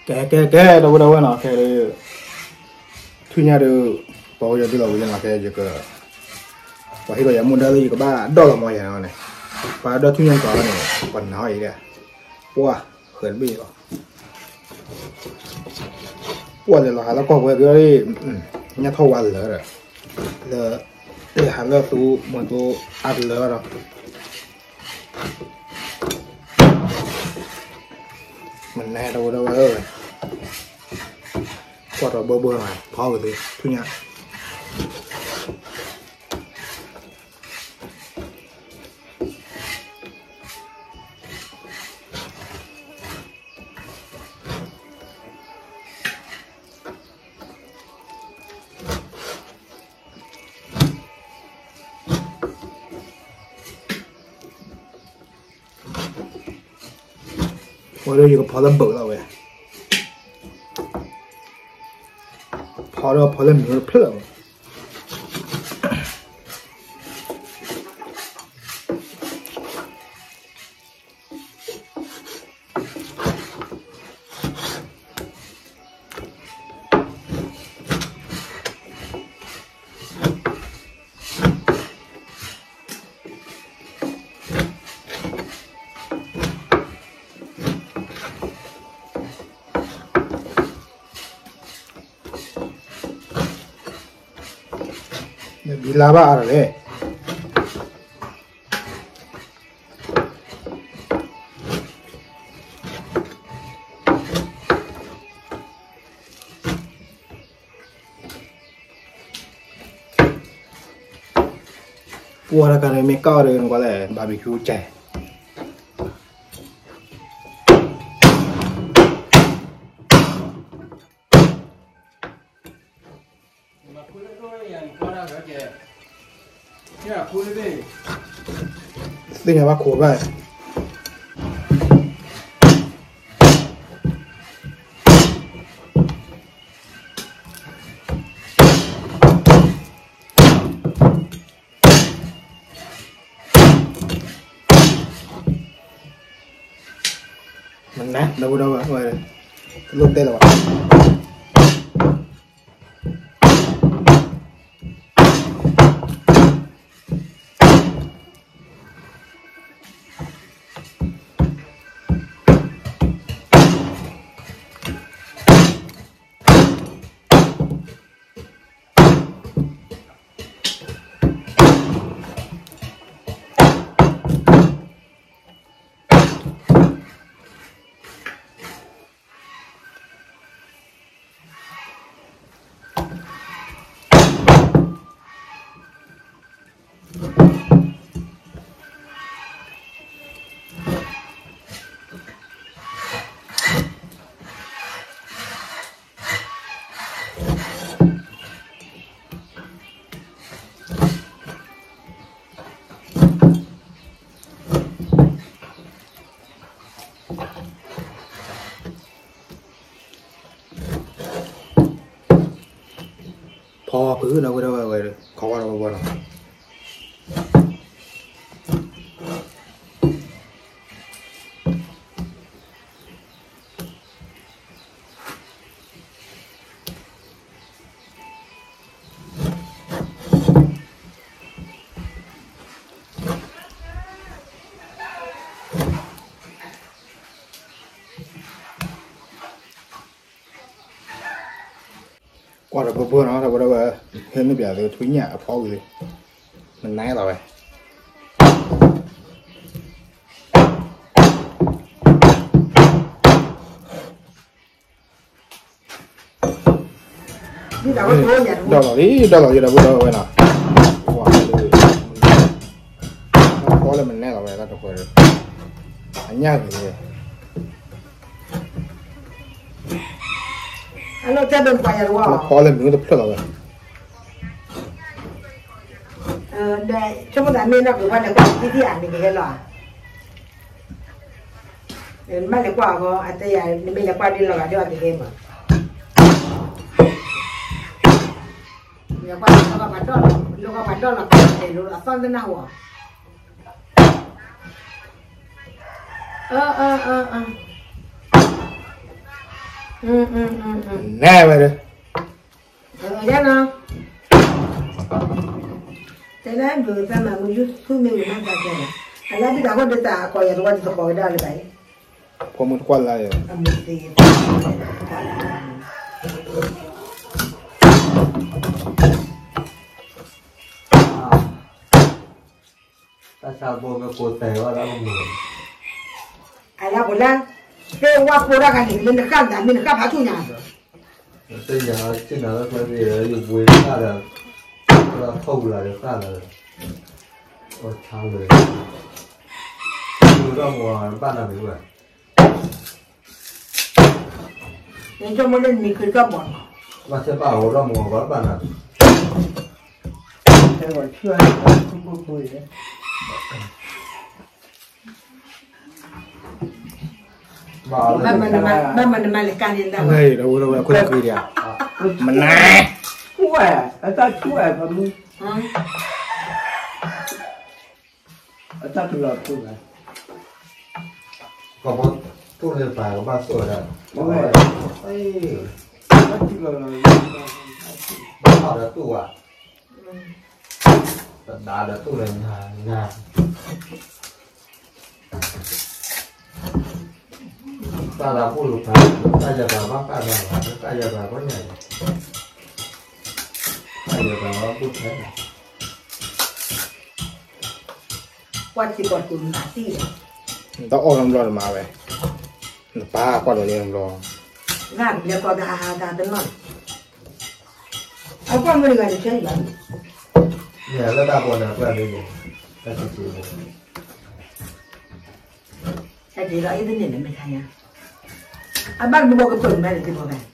cái đâu nào cái thu nhà được bao giờ tôi làm cái gì cơ và khi có muốn đây có ba đo là mọi nhà này và đo thu nhà có này còn nói gì đấy wow khởi bị wow thì là có cái nhà thâu ăn rồi là để hàng là tu một tu ăn rồi mình này đâu ơi qua rồi bơ này phao rồi thu nhặt 오늘 이거 버는 먹으라고 해. 버는 물을 풀라고. 밀라바 알아래. Buat kan mereka ada yang boleh barbecue cai. Đây là bác khổ vậy. Mình nát đâu rồi. Luôn đây là bạn. Phò bự đâu rồi khó đâu rồi qua rồi bữa nó đâu rồi thêm nó bây giờ thúi nhà phao gì mình nãy rồi đâu là gì đâu vậy nào có là mình nãy rồi ta được rồi anh nhá gì Ano cha don pa ya wa. Có lên mình được rồi. Đây, chúng ta nên là cái quan là cái gì ăn cái lo. Mà lại qua có anh ta mình lại qua đi lo cái cái mà. Ya qua lo ka padon là cái lo son đến nào à. nè vậy đấy Dạ nó thế nên vừa ra mà mình juste thu mình mang ra cái này anh ấy đi đâu có đi ta coi rồi đi coi ra đấy có một quan là một tí ta sao bố cái cô tè vào đó người anh là bữa cái qua cô ra cái gì mình khám phá chủ nhà bây giờ chứ nào cái gì là dùng quên ra là thâu là được ra là ôi chao rồi từ đó ngoài ban nào vậy nên cho mỗi lần mình cứ cho bọn mà sẽ bảo ra ngoài có ban nào thế còn chưa không có đấy mà lại can đến đâu này đâu có cái gì à mà nè khỏe ta khỏe và mu ta tự là khỏe có một tu lên phải có bao tuổi rồi ấy ta tự là họ đã tu à đã tu lên nhà ta là phụ lục ta giờ vào bác ta giờ vào có nhảy ta giờ vào bút thế này quan chỉ còn cùng cả tí tao ôm làm lo mà vậy ba quan rồi làm lo gan dia có đà bên ngoài anh quan người này chơi vậy nhà nó đa buồn là quen đi rồi ta chỉ là ít đến này mới thay nha anh bắt mua cái phần này thì mua này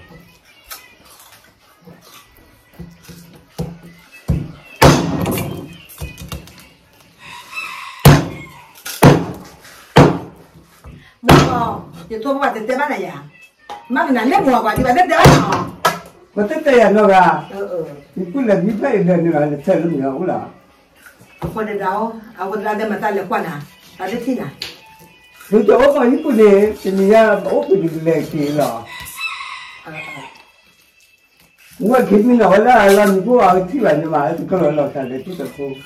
mua thì tôi mua thì bán này à mà mình lấy mua qua thì bán đấy đó mà tất cả nó là thì cũng là như vậy là chơi lắm nhiều là còn để đâu ông ra đây mà ta lấy quan à ta lấy gì này nếu chỗ có những cái này thì mình ra bố cái gì lệ gì là ngoài khi mình nói là làm cái ởที่là như vậy thì có là cái này thì được không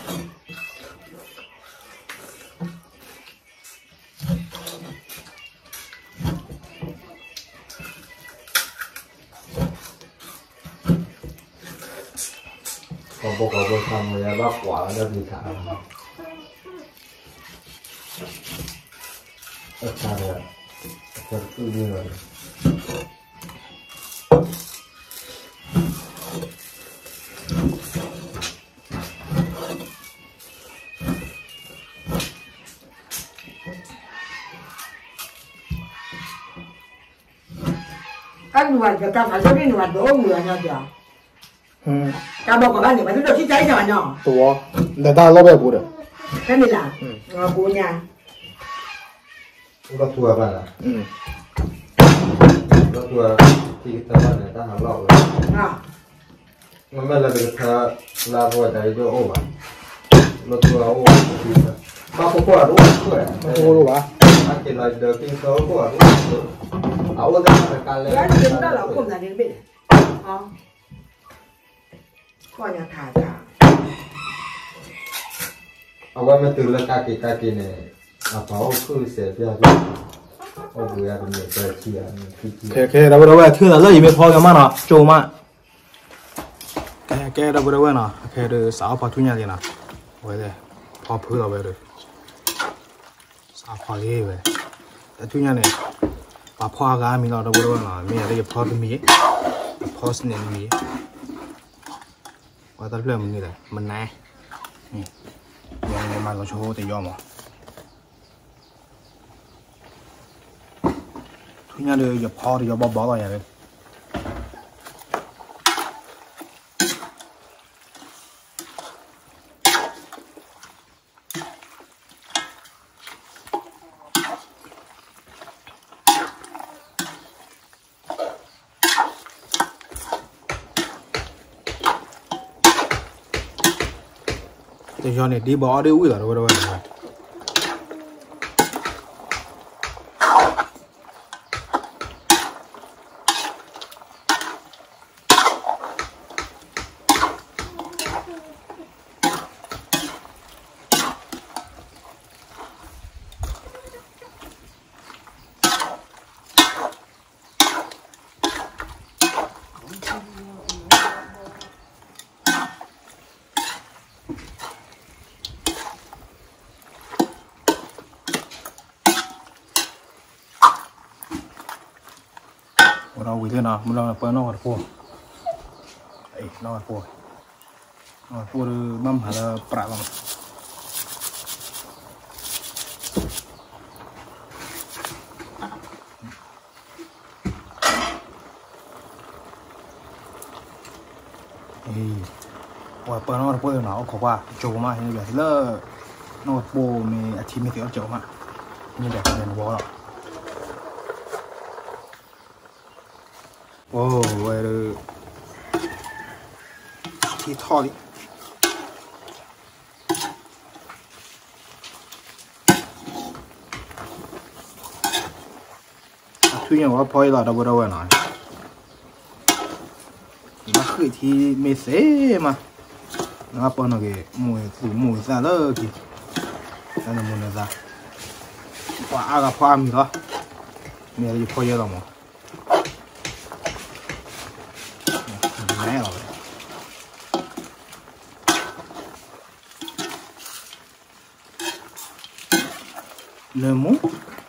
có bố thằng người bác quả nó gì thả ở xa rồi thật tự nhiên rồi anh nuôi cho ta phải cho cái nuôi đồ người nhau chưa ta bảo các bạn này mà nó được chích cháy rồi nhở tua để ta lo bé bù được cái này là bù nhà nó thua bạn à nó thua thì ta bạn này ta hàng lọ rồi mà là được ta là vừa đấy cho ô à nó thua ô thì ba cô quả đúng rồi ô đâu bà anh chỉ là được kinh số của đúng áo ra là cả lên cái gì đó là cũng là đến bên coi nhà thả cả ở ngoài mình từ là cái này à bảo cứ sẽ bây giờ ở vừa là mình sẽ chia cái đâu thứ là lấy gì phao cho mà nó trâu mà cái đâu nó cái được sáu phao thu nhà gì nào vậy đây phao phơi đâu vậy được sáu phao gì vậy thu nhà này bà phao cái mình nó đâu nó mình ở đây phao cái mía phao xin cái mía và ta làm như này mình này nhưng mà nó cho thì do mà thứ nhà được dập kho thì do bỏ rồi vậy thì cho này đi bỏ đi uống rồi đâu rồi เราวิ่งเลยนะมันเราเปิดนอกหัวไอ้นอกหัวมั่มหาเราปราบมันว่าเปิดนอกหัวหนาวเขาว่าโจมาเห็นแบบเลิกนอกหัวมีอาทิตย์ไม่เกี่ยวโจมานี่แบบเรียนวัวหรอโอ้เว้ยที่ทอดทุกอย่างว่าพอเราดับเบิลหน่อยมาคือที่ไม่เสียมาแล้วก็ปนอะไรหมูซาเลอร์กี่นั่นมันอะไรซะว่าอากาศพามีเหรอมีอะไรพอเยอะหรอมั้งไม่หรอกเลมอน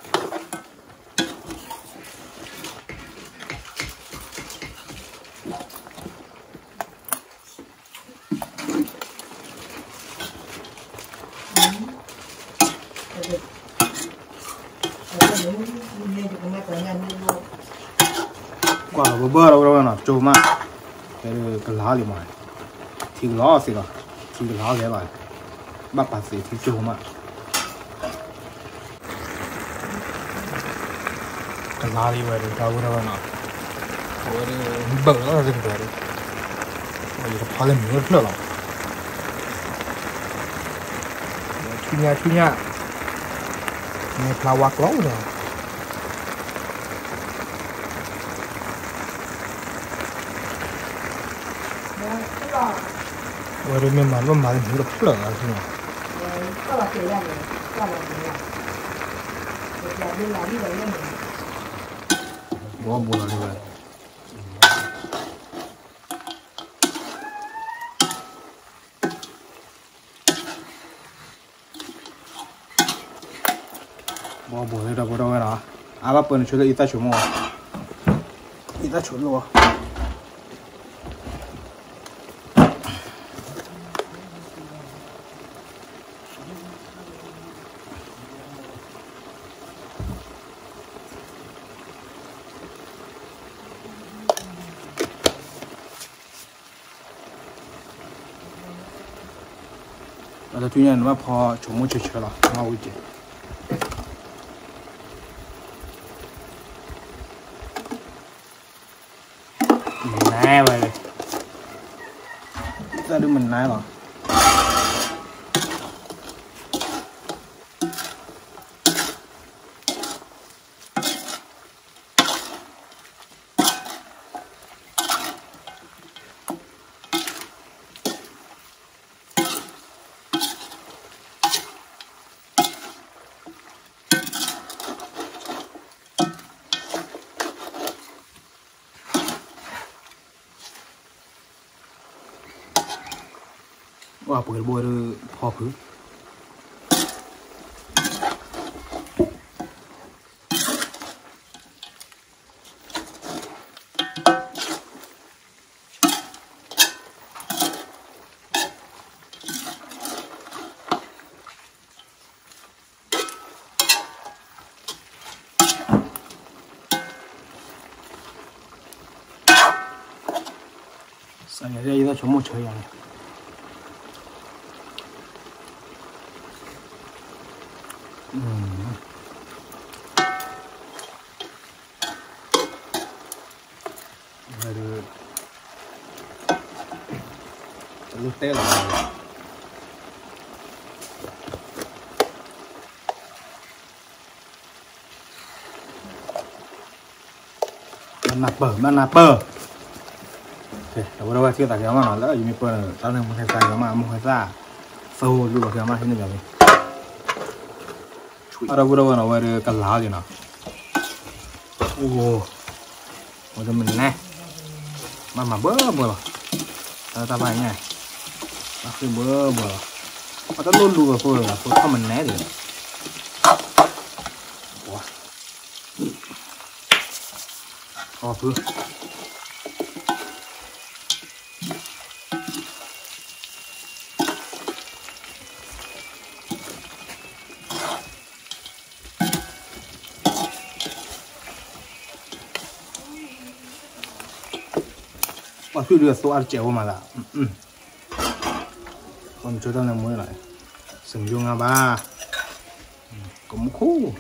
กว่าเบอร์เราเนาะโจมาแต่กระลาเลยมั้ยที่ล้อสิล่ะที่ล้อแค่ไหนบ้าปัสสิที่โจมากระลาเลยเว้ยเราเนาะโอ้ยเบิ่งแล้วจะเกิดโอ้ยพอเล่นมือเพื่อหรอชุนยาในพลาวักล้อเนี่ยว่าเรื่องมันว่ามาถึงเราเปล่าใช่ไหมก็ว่าเสียอย่างเลยก็ว่าเสียอย่างเดี๋ยวเรื่องนี้เราเรื่องบัวเลยบัวเลยเราเนาะอาบ้าเปิดช่วยอีตาชั่วโมงอีตาชั่วโมงเราจะทุกอย่างว่าพอชั่วโมงเฉยๆหรอมาวิจิแน่ไปเลยจะดูมันแน่หรอว่าเปิดบัวดูพอพื้นสัญญาจะยิ่งชั่วโมงเฉยอย่างลูกเต้หรอมันนับเปิดโอเคแต่ว่าที่ตัดเยอะมากแล้วยังมีเปิดตอนนึงมันใส่เยอะมากมันใส่ซ่าโซ่ดูแบบเยอะมากที่นี่แบบนี้เราเนาะว่ากันลาอยู่นะโอ้โหมันจะมันแน่มาเบ้อหรอตาไปไงมาคือเบ้อมันต้องลุ้นดูกับพวกเข้ามันแน่เลยว้า thứ thứ đưa số ăn chéo mà là còn chỗ tao này mới lại sử dụng à ba cũng khô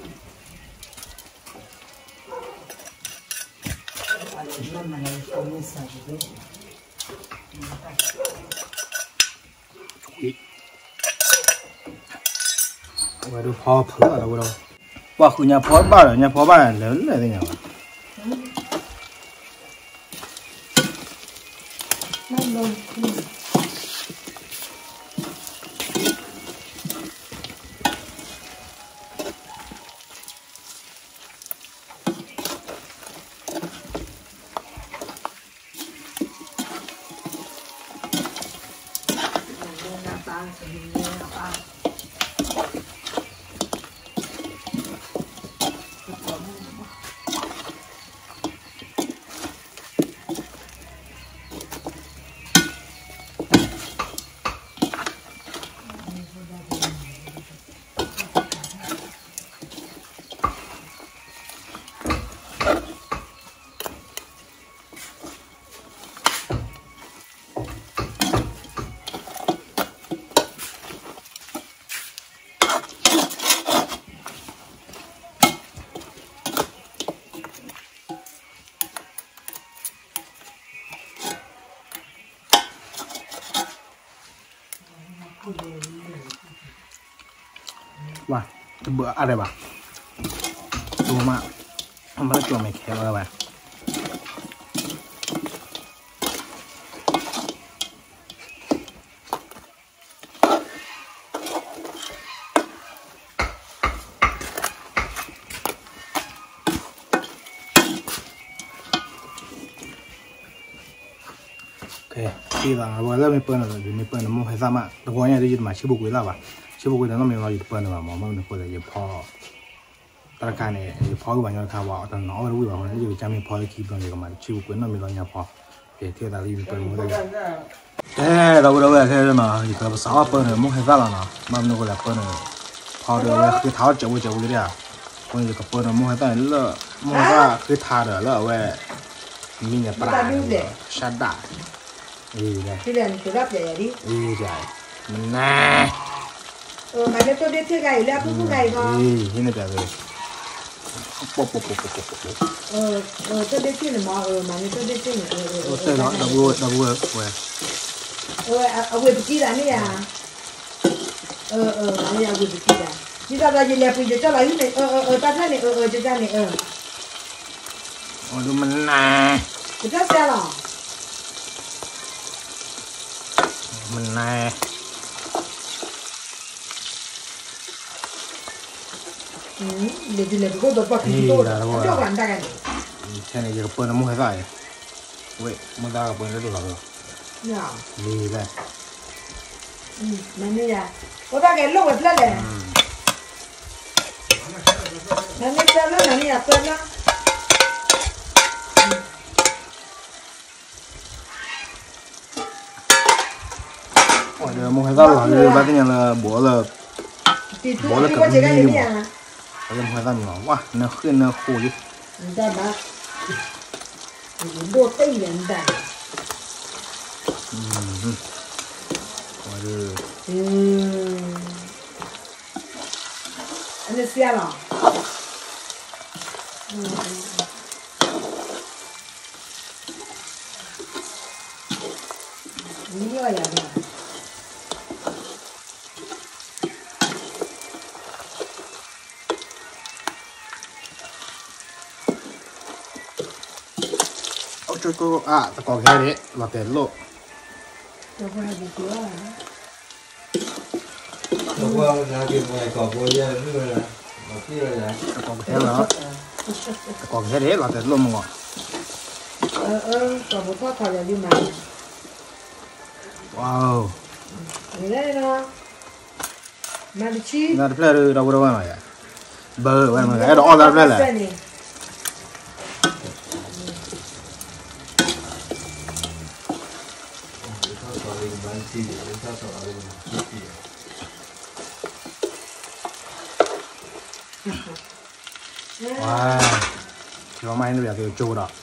và được phò phở ở đâu đâu và khu nhà phò ba là lớn này thế nhỉ Wah, bữa ada bang, cuma malah cuma mikir lah bang. Ok, khi là vừa lên mình rồi, mình nó mua hay sao mà, nó có nhà đi mà chưa buộc là bang. Chứ bố nó mình nói bữa nữa mà mình có thể phò tất cả này phò của bạn nhau thao vào tao nói với bạn nó chỉ mình phò kịp rồi mà chứ bố nó mình nói nhà phò để theo đại lý bữa nữa đây đâu đâu thế mà chỉ có 6 bữa nữa muốn hay sao là mà mình có là bữa nữa phò được cái tháo chậu cái đấy à còn chỉ có bữa nữa muốn hay sao nữa muốn ra cái tháo được là về mình nhà bà sát đá gì đây cái này tôi đắp vậy đi gì vậy mình nè mà nếu tôi đi chơi gầy là cũng gầy không? Thế này rồi. Tôi đi chơi mà mà nếu tôi đi chơi Tôi đó đâu vui. Quên bị là này à? Này à quên bị là. Bây giờ là gì là bây giờ cho lại này ta thấy này cho ra này Ôi mình nè. Cái đó sao rồi? Mình nè. Để có được bạc thì tôi cho bạn ta cái thế này giờ bữa nó mua hay vậy vậy mua ra bữa nó được rồi nhá đi đây mà này à có ta cái lỗ vật lên này này lên nó này à tên nó ôi giờ mua hay sao rồi ba cái nhà là bữa là cầm đi mà cái mua hay sao nhỏ quá nó khuyên nó khô chứ người ta bảo đồ tây người ta anh ấy xem à nhiều vậy à cho cô ta có cái đấy là tiền lộ cho cô hay bị chúa à qua nhà kia này có bôi ra nữa là mà kia là còn cái đó còn cái đấy là tiền lộ mà còn một thoát khỏi là đi mà wow đấy nó mà đi chi nó được đâu mà bơ vậy mà cái đó là gì để sao sợ đây wow cho mai nó cái chỗ đó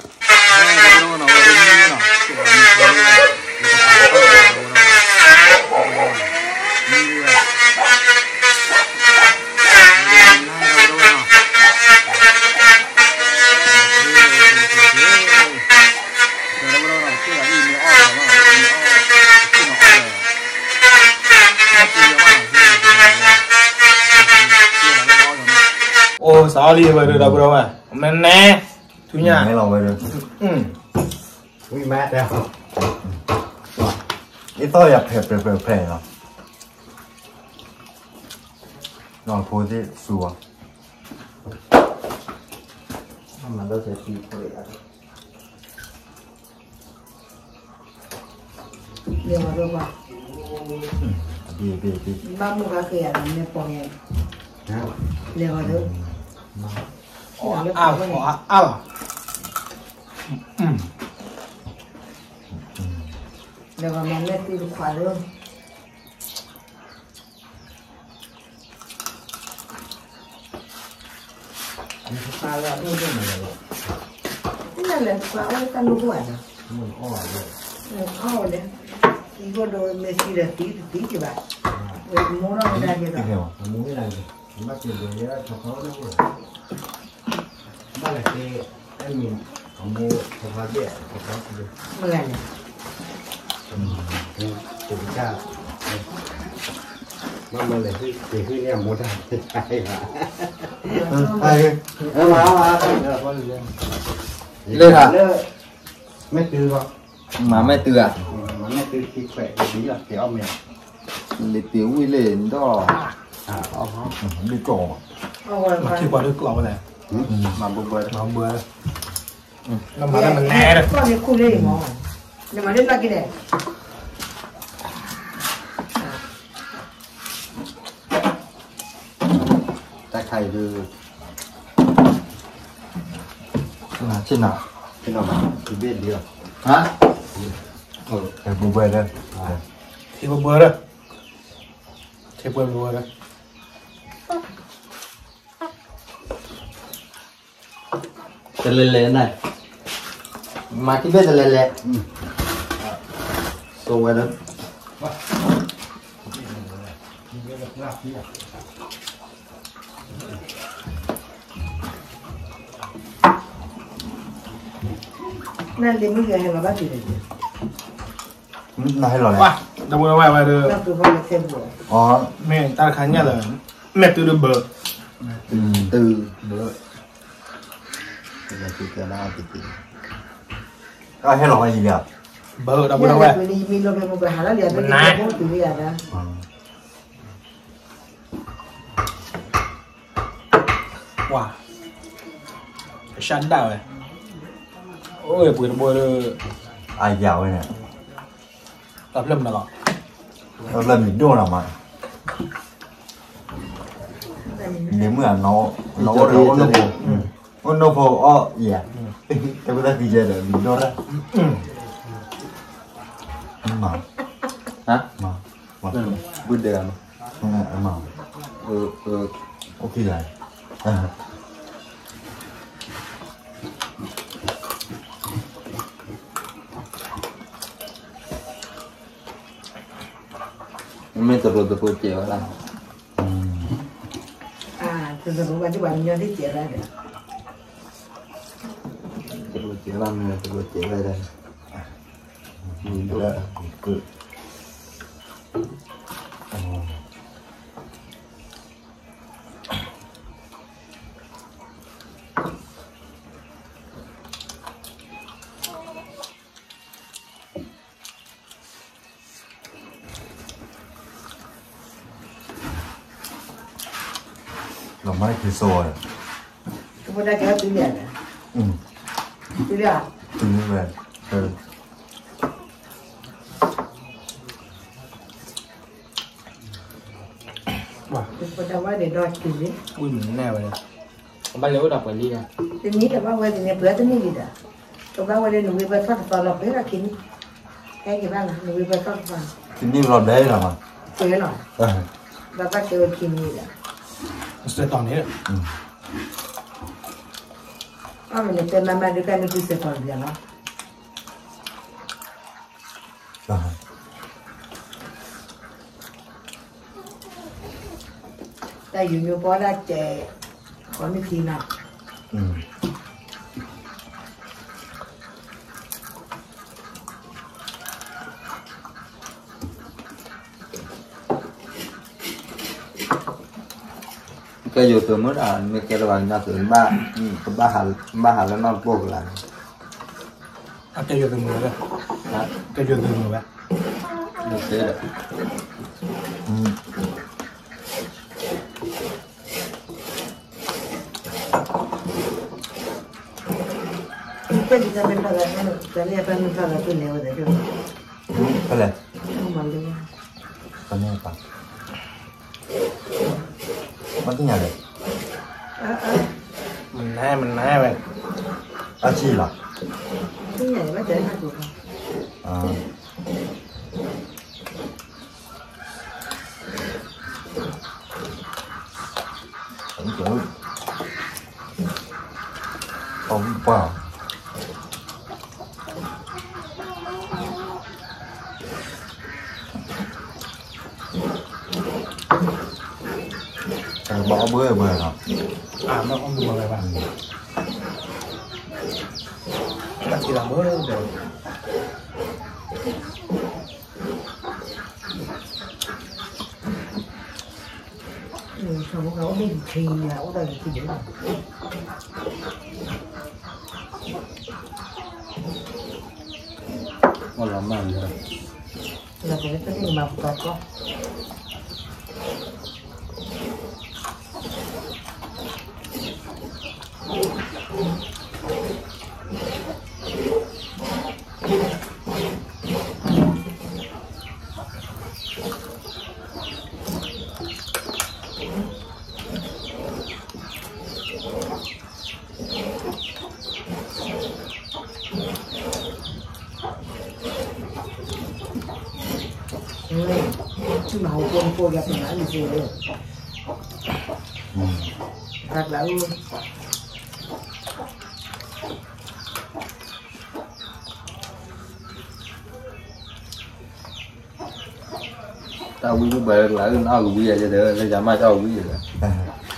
ô sao đi vậy được đâu bro à mình nè thứ nhà mấy lòng vậy rồi ui mát đấy ít tôi nhập phê rồi nó phô thế xua mà nó sẽ chỉ phê Dia mau rumah. Bi. Bamu kakek ada nepongnya. Dia mau tu. Dia mau mana tu kuala. Kuala tu tu mana? Ini ada kuala kan luar ada. Oh deh. Ibu do mesti dah tí je ba. Murah dah je dah. Murah dah je. Macam dia ya cakap apa? Malah ke ini kamu cakap dia cakap dia. Mengalir. Kita mama lagi ni mudah cakap. Lên hả? Mấy từ không? Mà mấy từ à? Mà mấy từ thì khỏe tí là kéo mèo. Lấy tiểu quy lên đó. Đi trò. mà khi qua được lẩu này Mà bơ bơ. mà bữa nó mà nó mình nè rồi Con ni ku le mo. Ni mana lagi deh. Ta khai đưa Là trên nào? cái nào mà thì biết đi rồi. Hả? Cái bù bê đây. thì bữa đó thì bữa đó Cái lệ này. Mà cái biết là lệ. Xô qua đó. Nanti mungkin yang apa sih deh. Này rồi này. wow đâu có ngoài được Nak tu kalau sembuh. mẹ ta khá nhất là mẹ từ được bờ Từ. bờ Là chỉ cái nào thì chỉ. Hay là gì vậy? bờ đâu có Dia ngoài ada beli minum yang berhalal dia ada Nah. minum tu dia ada. wow cái sắn đào này ôi bữa Ai giàu này nè. tập lâm nào Nó lên mình đua nào mà. Nếu mà nó nó phô dạ. Tôi có thể giờ để mình đua đó. Mà Hả? mà Bữa được mà mà. ok rồi. Mấy tờ đồ của chị là. Tu tu bukan tu barunya dia cerah deh. Tờ đồ chị làm tờ đồ chị đây đây. Nhìn ra cứ nó mới thì rồi. Kemudian kita tu dia ada. Tu dia. Từ như vậy. Kemudian apa dia dot tu ni. ui mình nè vậy Ba liễu đọc phải đi à? Tu ni apa awak ni berat ni kita. Coba awak dia nunggu berat kalau berat kini. Kayak gimana nunggu berat kalau. Kini lo đấy là mà. Thế rồi. Và bắt đầu kìm đi là. Sẽ tòn hết. Mình tên mà được cái nó cứ sẽ còn gì nó. Tại vì nhiều bó đã trẻ có những khi nào. Cái dù từ mới là mấy cái là nhà từ ba hà là nó buộc lại. Cái dù từ mưa đấy. Cái dù từ mưa đấy. Được thế đấy. Cái gì mình phải làm cái này phải mình phải làm cái này vậy chứ. Cái này. Không bằng được. Cái này phải. Bắt cái nhà đấy. Mình nè vậy. Chi là? Cái này bắt để được không? Đúng rồi. Không vào. Bỏ bữa rồi hả? Nó không được rồi bạn. Đặt chỉ làm bữa được. Không có đi thì là ở đây thì dễ làm. Ngon lắm mà rồi. Là cái màu cọc đó. Màu cô gặp mình nói gì vậy? Thật là luôn. Tao quý cái bề lại nó quý vậy cho được, lấy giảm mai tao quý vậy đó.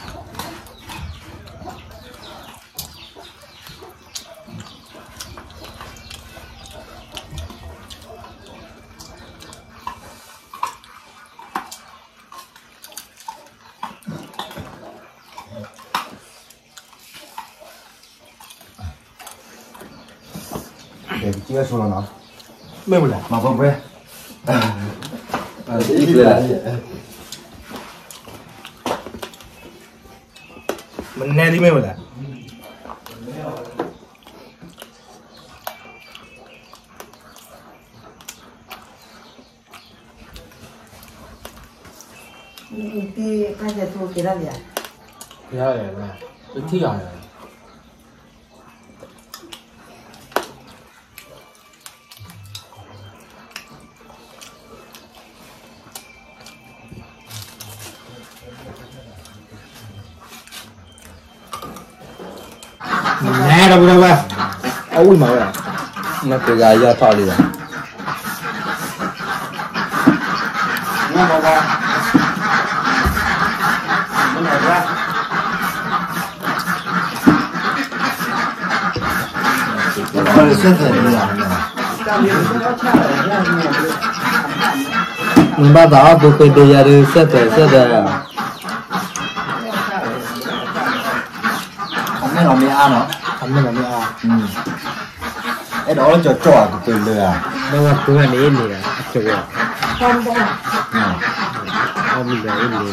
Để chưa xuống nó. Mấy một lần. Mà không về. Ít là mình nghe đi mấy một lần. Cái cái gì thôi cái đó gì? Dạ dạ. Cái thứ gì? Nè đâu ba. Ôi mà ơi. nó cái gà do thọ đi rồi. Nè đâu ba. Bên này ra. Nó sẽ phải đi làm. Ba đó bố cái đi ra đi sẽ phải không biết làm gì ăn hả? Không biết làm gì ăn. Cái đó là trò của tôi lừa. Đâu mà cứ ăn đi nè, chụp à. Không đâu. Không bị đấy nè.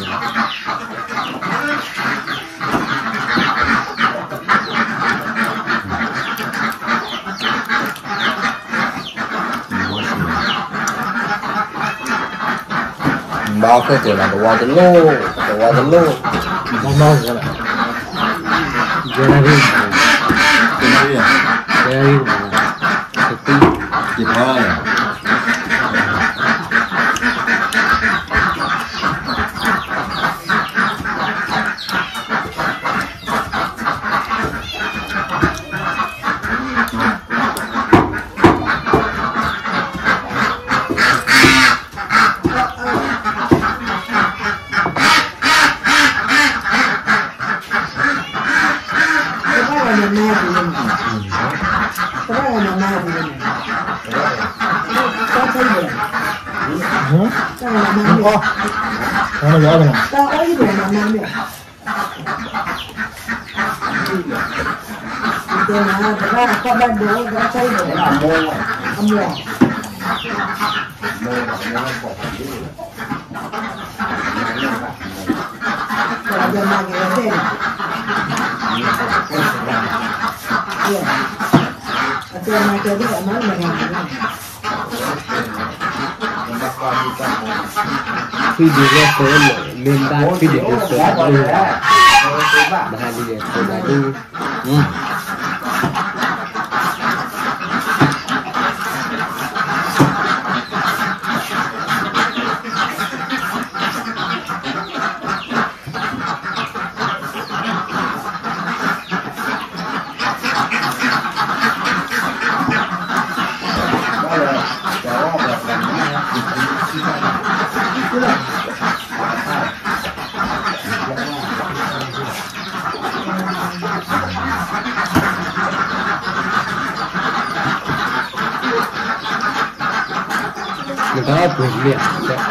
Bao cái tuổi là đồ lô, Mong mong cái này. Jerry. Kịp hơi. nó gió rồi tao có cái đồ mà mang được thì là ra có ban đồ ra xây đồ làm mua không mua rồi giờ mang cái gì tôi mang cái gì mà nói mình video phone lên ta video phone dulu bahan video phone dulu người ta buồn miệng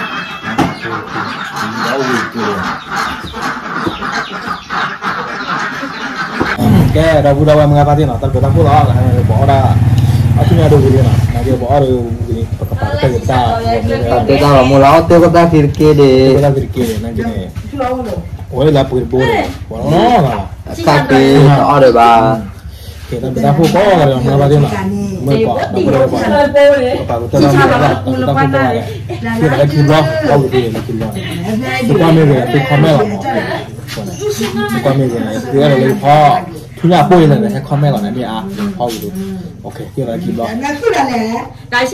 cái đâu đâu em nghe phát hiện nào tao kita pulau bỏ ra ở trên nhà đâu vậy nào dia bỏ rồi cái gì ta Tapi kalau mau laut tuh kita kiri deh. kita kiri nanti nih boleh lah pergi boleh boleh lah Tapi ada bah. kita pun kau kalau yang apa dia nak mereka boleh apa kita nak kita kira kau gitu kira tukar mereka lah tukar mereka dia lagi pau punya apa ini saya komen lah ni ah pau gitu oke kira kira